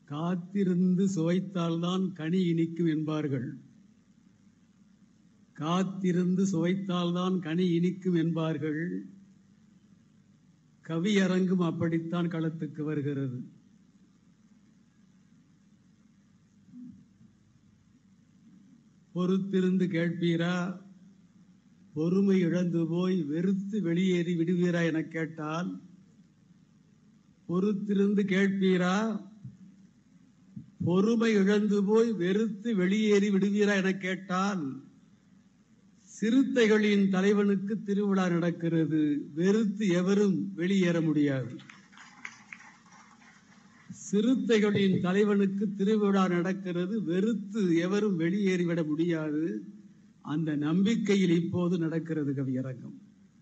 காத்திருந்து சுவைத்தால்தான் கனி இனிக்கும் என்பார்கள். காத்திருந்து சுவைத்தால்தான் கனி இனிக்கும் என்பார்கள். கவியரங்கும் அப்படித்தான் களத்துக்கு வருகிறது. பொறுத்திருந்து கேட்பீரா, பொறுமை இழந்து போய் வெறுத்து வெளியேறி விடுவீரா என கேட்டால், பொறுத்திருந்து கேட்பீரா, பொறுமை இழந்து போய் வெறுத்து வெளியேறி விடுவீரா என கேட்டால், சிறுத்தைகளின் தலைவனுக்கு திருவிழா நடக்கிறது, வெறுத்து எவரும் வெளியேற முடியாது. சிறுத்தைகளின் தலைவனுக்கு திருவிழா நடக்கிறது, வெறுத்து எவரும் வெளியேறிவிட முடியாது. அந்த நம்பிக்கையில் இப்போது நடக்கிறது கவியரங்கம்.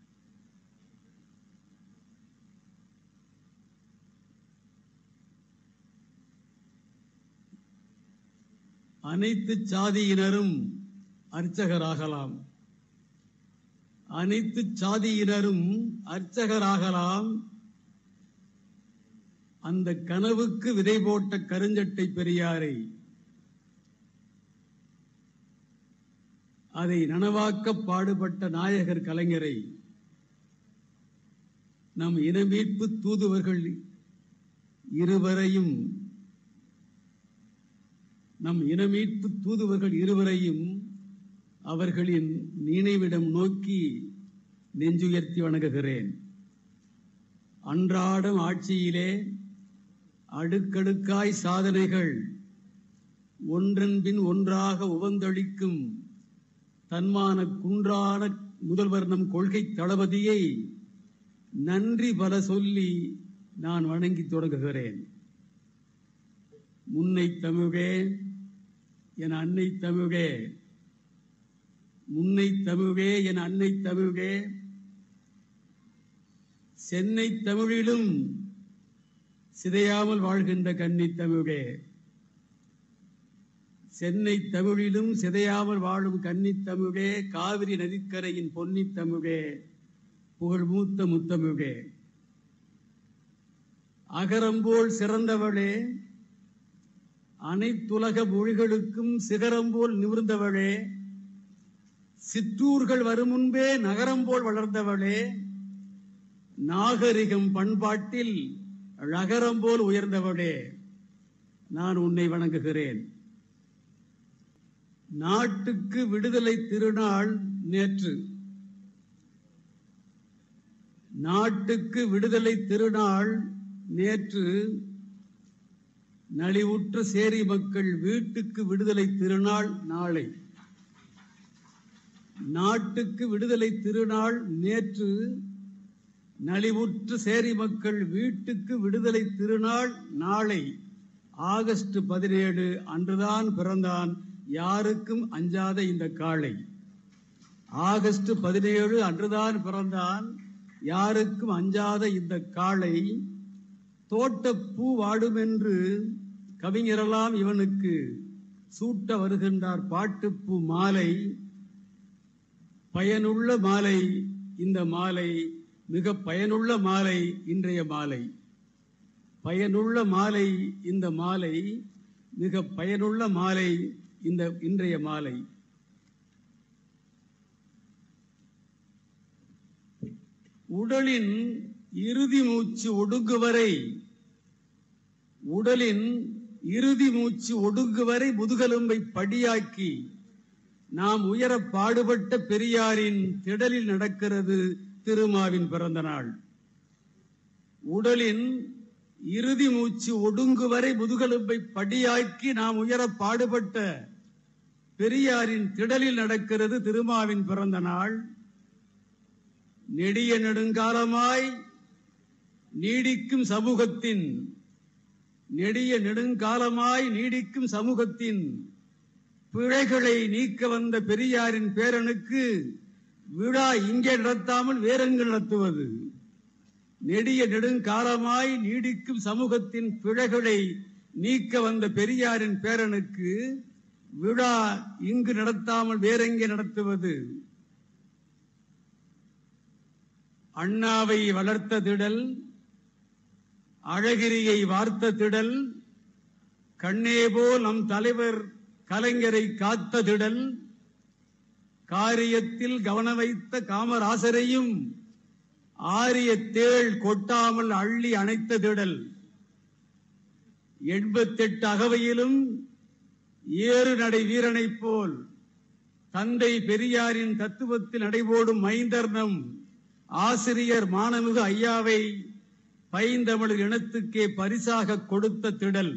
அனைத்து சாதியினரும் அர்ச்சகராகலாம், அனைத்து சாதியினரும் அர்ச்சகராகலாம். அந்த கனவுக்கு விதை போட்ட கருஞ்சட்டை பெரியாரை, அதை நனவாக்க பாடுபட்ட நாயகர் கலைஞரை, நம் இனமீட்பு தூதுவர்கள் இருவரையும் அவர்களின் நினைவிடம் நோக்கி நெஞ்சுயர்த்தி வணங்குகிறேன். அன்றாடம் ஆட்சியிலே அடுக்கடுக்காய் சாதனைகள் ஒன்றன் பின் ஒன்றாக உவந்தளிக்கும் தன்மான குன்றான முதல்வர் நம் கொள்கை தளபதியை நன்றி பல சொல்லி நான் வணங்கி தொடங்குகிறேன். முன்னை தமிழே என் அன்னை தமிழே, முன்னை தமிழே என் அன்னை தமிழே, சென்னை தமிழிலும் சிதையாமல் வாழ்கின்ற கன்னி தமிழே, சென்னை தமிழிலும் சிதையாமல் வாழும் கன்னி தமிழே, காவிரி நதிக்கரையின் பொன்னி தமிழே, புகழ் மூத்த முத்தமிழே, அகரம்போல் சிறந்தவளே, அனைத்துலக மொழிகளுக்கும் சிகரம்போல் நிமிர்ந்தவளே, சிற்றூர்கள் வரும் முன்பே நகரம் போல் வளர்ந்தவளே, நாகரிகம் பண்பாட்டில் நகரம் போல் உயர்ந்தவளே, நான் உன்னை வணங்குகிறேன். நாட்டுக்கு விடுதலை திருநாள் நேற்று, நாட்டுக்கு விடுதலை திருநாள் நேற்று. நலிவுற்ற சேரி மக்கள் வீட்டுக்கு விடுதலை திருநாள் நாளை. நாட்டுக்கு விடுதலை திருநாள் நேற்று, நலிவுற்ற சேரி மக்கள் வீட்டுக்கு விடுதலை திருநாள் நாளை. ஆகஸ்ட் 17 அன்றுதான் பிறந்தான் யாருக்கும் அஞ்சாத இந்த காளை. ஆகஸ்ட் 17 அன்றுதான் பிறந்தான் யாருக்கும் அஞ்சாத இந்த காளை. தோட்டப்பூ வாடும் என்று கவிஞரெல்லாம் இவனுக்கு சூட்ட வருகின்றார் பாட்டுப்பூ மாலை. பயனுள்ள மாலை இந்த மாலை, மிக பயனுள்ள மாலை இன்றைய மாலை. பயனுள்ள மாலை இந்த மாலை, மிக பயனுள்ள மாலை இந்த இன்றைய மாலை. உடலின் இறுதி மூச்சு ஒடுங்குவரை, உடலின் இறுதி மூச்சு ஒடுங்குவரை முதுகெலும்பை படியாக்கி நாம் உயர பாடுபட்ட பெரியாரின் திடலில் நடக்கிறது திருமாவின் பிறந்த நாள். உடலின் இறுதி மூச்சு ஒடுங்குவரை முதுகெலும்பை படியாக்கி நாம் உயர பாடுபட்ட பெரியாரின் திடலில் நடக்கிறது திருமாவின் பிறந்த நாள். நெடிய நெடுங்காலமாய் நீடிக்கும் சமூகத்தின், நெடிய நெடுங்காலமாய் நீடிக்கும் சமூகத்தின் பிழைகளை நீக்க வந்த பெரியாரின் பேரனுக்கு விழா இங்கே நடத்தாமல் வேறெங்கு நடத்துவது? நெடிய நெடுங்காலமாய் நீடிக்கும் சமூகத்தின் பிழைகளை நீக்க வந்த பெரியாரின் பேரனுக்கு விழா இங்கு நடத்தாமல் வேறெங்கே நடத்துவது? அண்ணாவை வளர்த்த திடல், அழகிரியை வார்த்த திடல், கண்ணே போல் நம் தலைவர் கலைஞரை காத்த திடல், காரியத்தில் கவனம் வைத்த காமராசரையும் ஆரிய தேள் கொட்டாமல் அள்ளி அணைத்த திடல், 88 அகவையிலும் ஏறு நடை வீரனைப் போல் தந்தை பெரியாரின் தத்துவத்தில் நடைபோடும் மைந்தர்ணம் ஆசிரியர் மானமிகு ஐயாவை பைந்தமிழர் இனத்துக்கே பரிசாக கொடுத்த திடல்,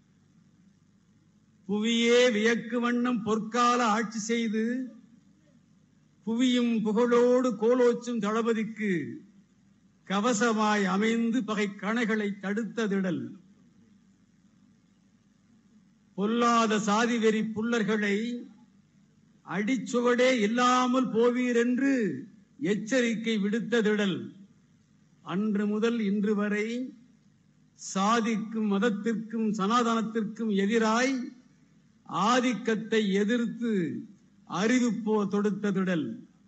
புவியே வியக்கு வண்ணம் பொற்கால ஆட்சி செய்து புவியும் புகழோடு கோலோச்சும் தளபதிக்கு கவசமாய் அமைந்து பகை கணைகளை தடுத்த திடல், பொல்லாத சாதி வெறி புல்லர்களை அடிச்சுவடே இல்லாமல் போவீர் என்று எச்சரிக்கை விடுத்த திடல், அன்று முதல் இன்று வரை சாதிக்கும் மதத்திற்கும் சனாதனத்திற்கும் எதிராய் ஆதிக்கத்தை எதிர்த்து அறிவிப்போ தொடுத்த திடல்,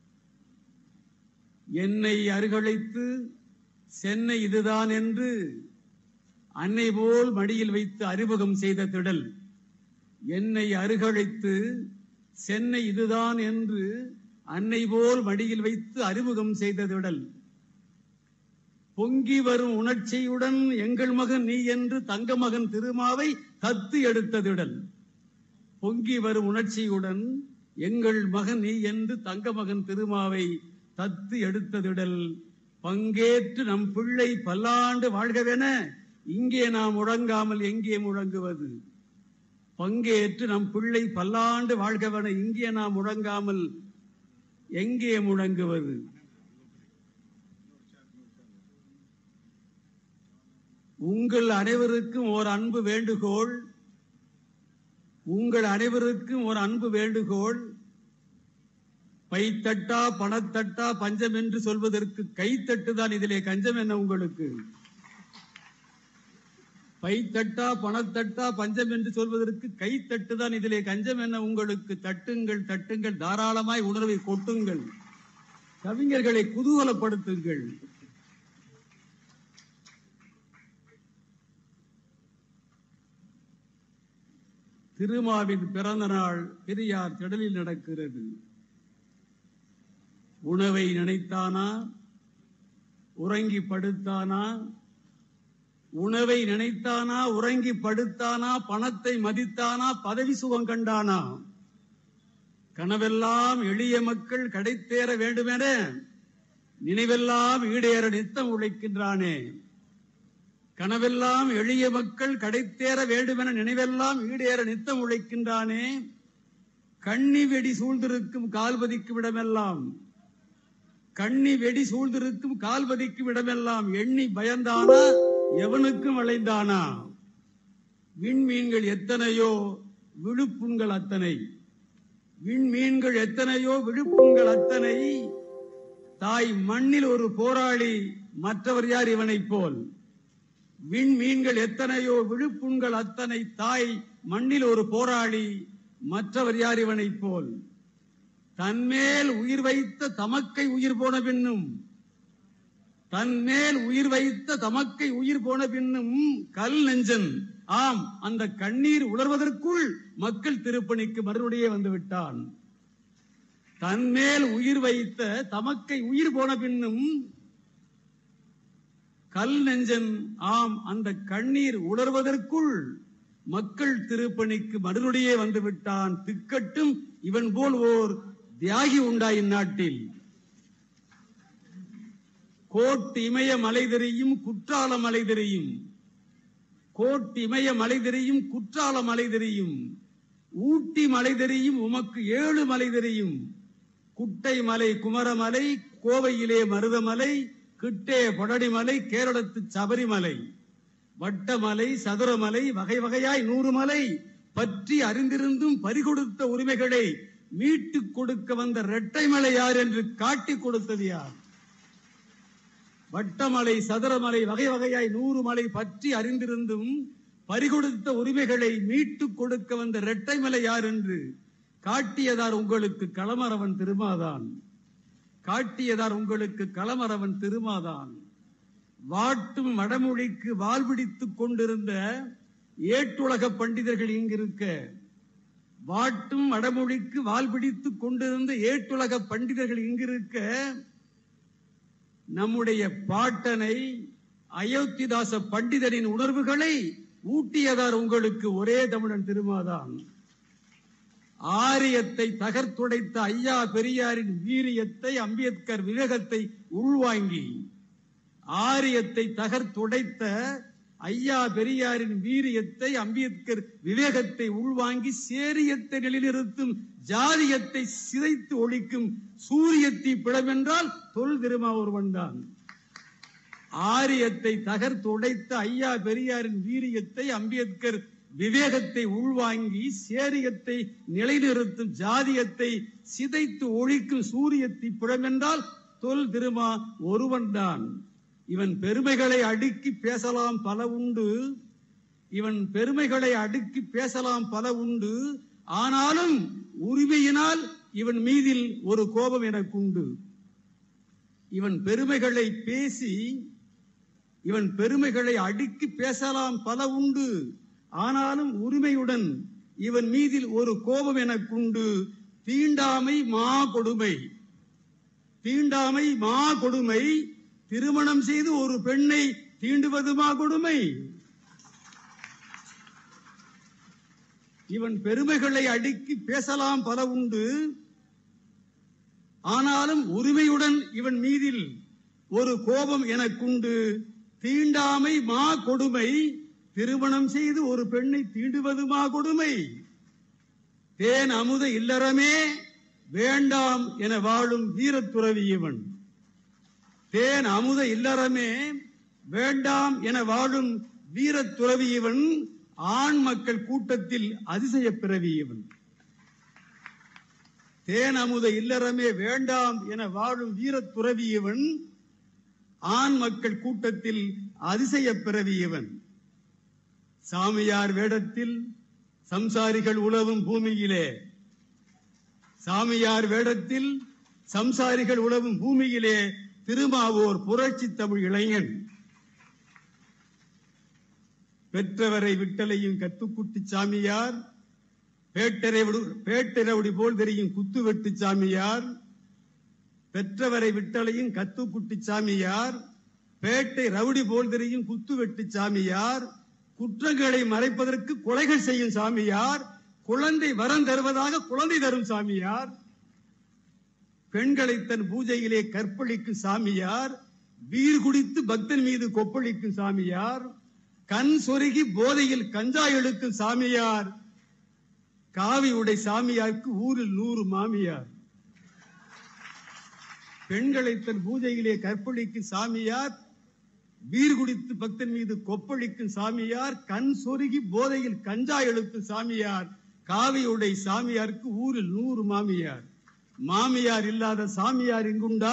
என்னை அருகழைத்து சென்னை இதுதான் என்று அன்னை போல் மடியில் வைத்து அறிமுகம் செய்த திடல், என்னை அருகழைத்து சென்னை இதுதான் என்று அன்னை போல் மடியில் வைத்து அறிமுகம் செய்த திடல், பொங்கி வரும் உணர்ச்சியுடன் எங்கள் மகன் நீ என்று தங்க மகன் திருமாவை தத்து எடுத்த திடல், பொங்கி வரும் உணர்ச்சியுடன் எங்கள் மகன் நீ என்று தங்க மகன் திருமாவை தத்து எடுத்த திடல், பங்கேற்று நம் பிள்ளை பல்லாண்டு வாழ்கவென இங்கே நாம் முழங்காமல் எங்கே முழங்குவது, பங்கேற்று நம் பிள்ளை பல்லாண்டு வாழ்கவென இங்கே நாம் முழங்காமல் எங்கே முழங்குவது. உங்கள் அனைவருக்கும் ஒரு அன்பு வேண்டுகோள், உங்கள் அனைவருக்கும் ஒரு அன்பு வேண்டுகோள், பைத்தட்டா பணத்தட்டா பஞ்சம் என்று சொல்வதற்கு கைத்தட்டுதான் இதிலே கஞ்சம் என்ன உங்களுக்கு? பைத்தட்டா பணத்தட்டா பஞ்சம் என்று சொல்வதற்கு கைத்தட்டுதான் இதிலே கஞ்சம் என்ன உங்களுக்கு? தட்டுங்கள் தட்டுங்கள், தாராளமாய் உணர்வை கொட்டுங்கள், கவிஞர்களை குதூகலப்படுத்துங்கள். திருமாவின் பிறந்த நாள் பெரியார் திடலில் நடக்கிறது. உணவை நினைத்தானா, உறங்கி படுத்தானா? உணவை நினைத்தானா, உறங்கி படுத்தானா? பணத்தை மதித்தானா, பதவி சுகம் கண்டானா? கனவெல்லாம் எளிய மக்கள் கடைத்தேற வேண்டுமென நினைவெல்லாம் ஈடேற நித்தம் உழைக்கின்றானே. கனவெல்லாம் எளிய மக்கள் கடைத்தேற வேண்டுமென நினைவெல்லாம் ஈடேற நித்தம் உழைக்கின்றானே. கண்ணி வெடி சூழ்ந்திருக்கும் கால்பதிக்கும் இடமெல்லாம், கண்ணி வெடி சூழ்ந்திருக்கும் கால்பதிக்கும் இடமெல்லாம் எண்ணி பயந்தானா, எவனுக்கும் அலைந்தானா? விண்மீன்கள் எத்தனையோ விழுப்புண்கள் அத்தனை, விண்மீன்கள் எத்தனையோ விழுப்புண்கள் அத்தனை, தாய் மண்ணில் ஒரு போராளி மற்றவர் யார் இவனைப் போல்? விண்மீன்கள் எத்தனையோ விழுப்புண்கள் அத்தனை, தாய் மண்ணில் ஒரு போராளி மற்றவர் யார் இவனைப் போல்? தன்மேல் உயிர் வைத்த தமக்கை உயிர் போன பின்னும், தன்மேல் உயிர் வைத்த தமக்கை உயிர் போன பின்னும் கல் நெஞ்சன், ஆம் அந்த கண்ணீர் உலர்வதற்குள் மக்கள் திருப்பணிக்கு மறுபடியே வந்து விட்டான். தன்மேல் உயிர் வைத்த தமக்கை உயிர் போன பின்னும் கல் நெஞ்சன், ஆம் அந்த கண்ணீர் உலர்வதற்குள் மக்கள் திருப்பணிக்கு மறுபடியே வந்து விட்டான். திக்கட்டும் இவன் போல் ஓர் தியாகி உண்டா இந்நாட்டில்? கோட்டு இமய மலை தெரியும், குற்றால மலை தெரியும், கோட்டு இமய மலை தெரியும், குற்றால மலை தெரியும், ஊட்டி மலை தெரியும், உமக்கு 7 மலை தெரியும். குட்டை மலை குமரமலை, கோவையிலே மருதமலை, கிட்டே பொடடிமலை, கேரளத்து சபரிமலை, வட்டமலை சதுரமலை, வகை வகையாய் 100 மலை பற்றி அறிந்திருந்தும் பறிகொடுத்த உரிமைகளை மீட்டுக் கொடுக்க வந்த இரட்டைமலை யார் என்று காட்டிக் கொடுத்தது யார்? வட்டமலை சதுரமலை வகை வகையாய் 100 மலை பற்றி அறிந்திருந்தும் பறிகொடுத்த உரிமைகளை மீட்டுக் கொடுக்க வந்த இரட்டைமலை யார் என்று காட்டியதார் உங்களுக்கு களமரவன் திருமாதான். காட்டியதார் உங்களுக்கு களமரவன் திருமாதான். வாட்டும் வடமொழிக்கு வால் பிடித்துக் கொண்டிருந்த ஏட்டுலக பண்டிதர்கள் இங்கிருக்க, வாட்டும் வடமொழிக்கு வால் பிடித்துக் கொண்டிருந்த ஏட்டுலக பண்டிதர்கள் இங்கிருக்க, நம்முடைய பாட்டனை அயோத்திதாச பண்டிதரின் உணர்வுகளை ஊட்டியதார் உங்களுக்கு ஒரே தமிழன் திருமாதான். ஆரியத்தை தகர்த்துடைத்த ஐயா பெரியாரின் வீரியத்தை, அம்பேத்கர் விவேகத்தை உள்வாங்கி, ஆரியத்தை தகர்த்துடைத்த ஐயா பெரியாரின் வீரியத்தை, அம்பேத்கர் விவேகத்தை உள்வாங்கி சேரியத்தை நிலைநிறுத்தும், ஜாதியத்தை சிதைத்து ஒழிக்கும் சூரியத்தை பிளவென்றால் தொல் திருமா ஒருவன் தான். ஆரியத்தை தகர்த்துடைத்த ஐயா பெரியாரின் வீரியத்தை, அம்பேத்கர் விவேகத்தை உள்வாங்கி சேரியத்தை நிலைநிறுத்தும், ஜாதியத்தை சிதைத்து ஒழிக்கும் சூரியத்தை பிளவென்றால் தொல் திருமா ஒருவன் தான். இவன் பெருமைகளை அடுக்கி பேசலாம் பல உண்டு, இவன் பெருமைகளை அடுக்கி பேசலாம் பல உண்டு, ஆனாலும் உரிமையினால் இவன் மீதில் ஒரு கோபம் எனக்குண்டு. இவன் பெருமைகளை பேசி, இவன் பெருமைகளை அடுக்கி பேசலாம் பல உண்டு, ஆனாலும் உரிமையுடன் இவன் மீதில் ஒரு கோபம் எனக்குண்டு. தீண்டாமை மா கொடுமை, தீண்டாமை மா கொடுமை, திருமணம் செய்து ஒரு பெண்ணை தீண்டுவதுமா கொடுமை. இவன் பெருமைகளை அடுக்கி பேசலாம் பல உண்டு, ஆனாலும் உரிமையுடன் இவன் மீதில் ஒரு கோபம் எனக்குண்டு. தீண்டாமை மா கொடுமை, திருமணம் செய்து ஒரு பெண்ணை தீண்டுவதுமா கொடுமை. தேன் அமுத இல்லறமே வேண்டாம் என வாழும் வீரத்துறவி இவன். தேன் அமுத இல்லறமே வேண்டாம் என வாழும் வீரத்துறவி இவன். ஆண் மக்கள் கூட்டத்தில் அதிசய பிறவி இவன். தேன் அமுத இல்லறமே வேண்டாம் என வாழும் வீரத்துறவி இவன். ஆண் மக்கள் கூட்டத்தில் அதிசய பிறவி இவன். சாமியார் வேடத்தில் சம்சாரிகள் உலவும் பூமியிலே, சாமியார் வேடத்தில் சம்சாரிகள் உலவும் பூமியிலே திருமாவோர் புரட்சி தமிழ் இளைஞன். பெற்றவரை விட்டலையும் கத்துக்குட்டி சாமியார், பேட்டரவுடி போல் தெரியும் குத்துவெட்டு சாமியார். பெற்றவரை விட்டலையும் கத்துக்குட்டி சாமியார், பேட்டை ரவுடி போல் தெரியும் குத்துவெட்டு சாமியார். குற்றங்களை மறைப்பதற்கு கொலைகள் செய்யும் சாமியார். குழந்தை வரம் தருவதாக குழந்தை தரும் சாமியார். பெண்களை தன் பூஜையிலே கற்பழிக்கும் சாமியார். வீர் குடித்து பக்தன் மீது கொப்பளிக்கும் சாமியார். கண் சொருகி போதையில் கஞ்சா இழுக்கும் சாமியார். காவி உடை சாமியாருக்கு ஊரில் 100 மாமியார். பெண்களை தன் பூஜையிலே கற்பழிக்கும் சாமியார். வீர் குடித்து பக்தன் மீது கொப்பளிக்கும் சாமியார். கண் சொருகி போதையில் கஞ்சா இழுக்கும் சாமியார். காவி உடை சாமியாருக்கு ஊரில் 100 மாமியார். மாமியார் இல்லாத சாமியார் இங்குண்டா?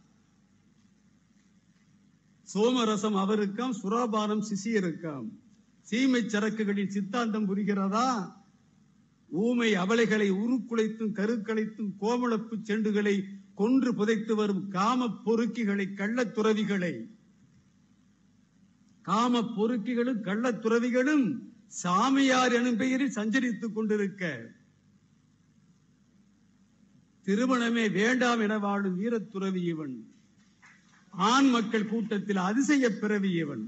சோமரசம் அவருக்காம், சுராபானம் சிசியருக்காம். சீமை சரக்குகளில் சித்தாந்தம் புரிகிறதா? ஊமை அவளைகளை உருக்குலைத்தும் கருக்களைத்தும் கோமளப்பு செண்டுகளை கொன்று புதைத்து வரும் காம பொறுக்கிகளை, கள்ளத்துறவிகளை, காம பொறுக்கிகளும் கள்ளத்துறவிகளும் சாமியார் எனும் பெயரில் சஞ்சரித்துக் கொண்டிருக்க, திருமணமே வேண்டாம் என வாழும் வீரத்துறவி இவன். ஆண் மக்கள் கூட்டத்தில் அதிசய பிறவி இவன்.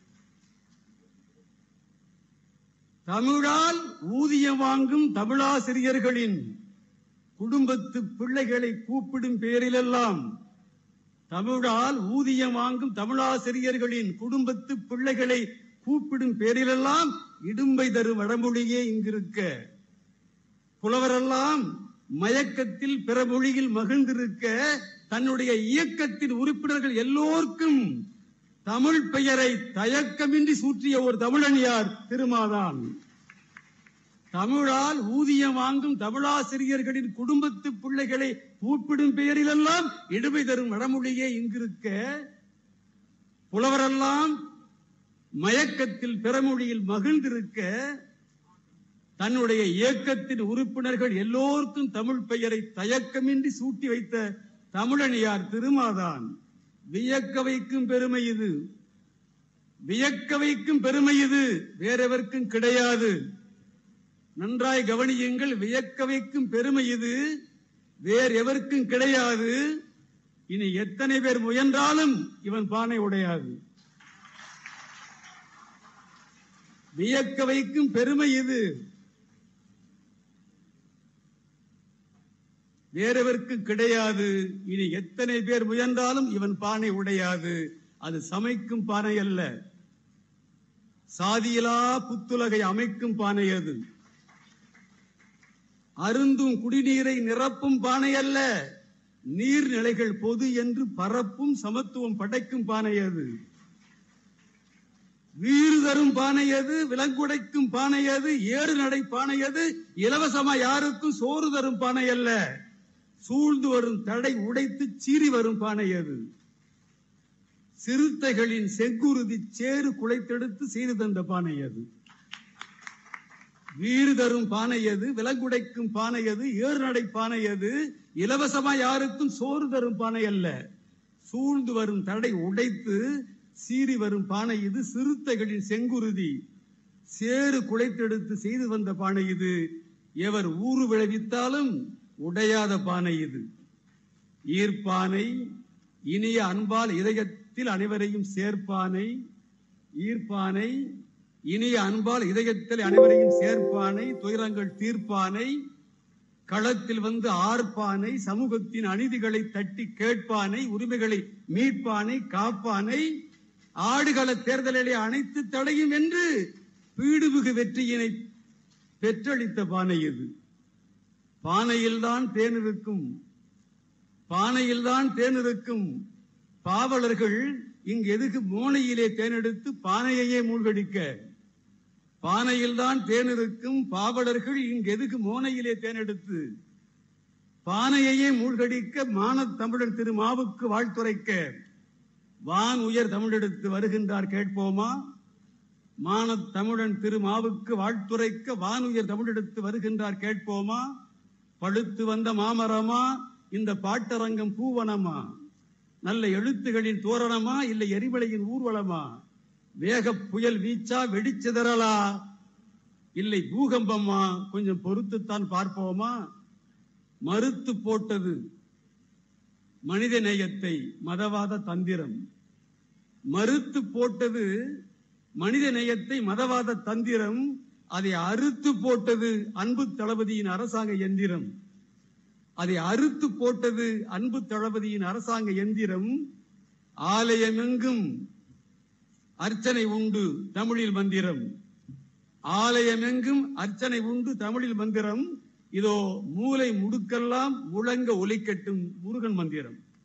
தமிழால் ஊதியம் வாங்கும் தமிழாசிரியர்களின் குடும்பத்து பிள்ளைகளை கூப்பிடும் பெயரிலெல்லாம், தமிழால் ஊதியம் வாங்கும் தமிழாசிரியர்களின் குடும்பத்து பிள்ளைகளை கூப்பிடும் பெயரிலெல்லாம் இடும்பை தரும் வடமொழியே இங்கிருக்க, புலவரெல்லாம் மயக்கத்தில் பிற மொழியில் மகிழ்ந்திருக்க, தன்னுடைய இயக்கத்தின் உறுப்பினர்கள் எல்லோருக்கும் தமிழ் பெயரை தயக்கமின்றி சூற்றிய ஒரு தமிழன் யார்? திருமாதான். தமிழால் ஊதியம் வாங்கும் தமிழாசிரியர்களின் குடும்பத்து பிள்ளைகளை கூப்பிடும் பெயரிலெல்லாம் இடுமை தரும் வடமொழியே இங்கிருக்க, புலவரெல்லாம் மயக்கத்தில் பிறமொழியில் மகிழ்ந்திருக்க, தன்னுடைய இயக்கத்தின் உறுப்பினர்கள் எல்லோருக்கும் தமிழ் பெயரை தயக்கமின்றி சூட்டி வைத்த தமிழன் யார்? திருமாதான். வியக்க வைக்கும் பெருமை இது. வியக்க வைக்கும் பெருமை இது, வேறெவருக்கும் கிடையாது. நன்றாய் கவனியுங்கள். வியக்க வைக்கும் பெருமை இது, வேறு எவருக்கும் கிடையாது. இனி எத்தனை பேர் முயன்றாலும் இவன் பானை உடையாது. வியக்க வைக்கும் பெருமை இது, வேறெவருக்கும் கிடையாது. இனி எத்தனை பேர் முயன்றாலும் இவன் பானை உடையாது. அது சமைக்கும் பானை அல்ல, சாதியிலா புத்துலகை அமைக்கும் பானை அது. அருந்தும் குடிநீரை நிரப்பும் பானை அல்ல, நீர்நிலைகள் பொது என்று பரப்பும் சமத்துவம் படைக்கும் பானை அது. வீறு தரும் பானை அது, விலங்குடைக்கும் பானை அது, ஏறு நடை பானை அது. இலவசமா யாருக்கும் சோறு தரும் பானை அல்ல, சூழ்ந்து வரும் தடை உடைத்து சீறி வரும் பானை அது. சிறுத்தைகளின் செங்குருதி சேறு குலைத்தெடுத்து செய்து தந்த பானை அது. வீறு தரும் பானை அது, விலங்குடைக்கும் பானை அது, ஏறு நடை பானை அது. இலவசமா யாருக்கும் சோறு தரும் பானை அல்ல, சூழ்ந்து வரும் தடை உடைத்து சீறி வரும் பானை இது. சிறுத்தைகளின் செங்குருதி சேறு குலைத்தெடுத்து செய்து வந்த பானை இது. எவர் ஊறு விளைவித்தாலும் உடையாத பானை இது. ஈர்ப்பானை இனிய அன்பால் இதயத்தில் அனைவரையும் சேர்ப்பானை. ஈர்ப்பானை இனிய அன்பால் இதயத்தில் அனைவரையும் சேர்ப்பானை. துயரங்கள் தீர்ப்பானை, களத்தில் வந்து ஆர்ப்பானை. சமூகத்தின் அநீதிகளை தட்டி கேட்பானை, உரிமைகளை மீட்பானை, காப்பானை. ஆடுகள தேர்தலிலே அனைத்து தடையும் என்று பீடுமிகு வெற்றியினை பெற்றளித்த பானை இது. பானையில்தான் தேன் இருக்கும், பானையில்தான் தேன் இருக்கும். பாவலர்கள் இங்கு எதுக்கு மோனையிலே தேனெடுத்து பானையையே மூழ்கடிக்க? பானையில்தான் தேன் இருக்கும். பாவலர்கள் இங்கு எதுக்கு மோனையிலே தேனெடுத்து பானையையே மூழ்கடிக்க? மானத் தமிழன் திரு மாவுக்கு வாழ்த்துரைக்க வான் உயர் தமிழெடுத்து வருகின்றார் கேட்போமா? மானத் தமிழன் திரு மாவுக்கு வாழ்த்துரைக்க வான் உயர் தமிழெடுத்து வருகின்றார் கேட்போமா? பழுத்து வந்த மாமரமா இந்த பாட்டரங்கம் பூவனமா? நல்ல எழுத்துகளின் தோரணமா இல்லை எரிமலையின் ஊர்வலமா? வேக புயல் வீச்சா வெடிச்சிதறலா இல்லை பூகம்பமா? கொஞ்சம் பொறுத்துத்தான் பார்ப்போமா? மறுத்து போட்டது மனித நேயத்தை மதவாத தந்திரம். மறுத்து போட்டது மனித நேயத்தை மதவாத தந்திரம். அதை அறுத்து போட்டது அன்பு தளபதியின் அரசாங்க எந்திரம். அதை அறுத்து போட்டது அன்பு தளபதியின் அரசாங்க எந்திரம். ஆலயமெங்கும் அர்ச்சனை உண்டு தமிழில் மந்திரம். ஆலயமெங்கும் அர்ச்சனை உண்டு தமிழில் மந்திரம். இதோ மூலை முடுக்கெல்லாம் முழங்க ஒலிக்கட்டும் முருகன் மந்திரம்.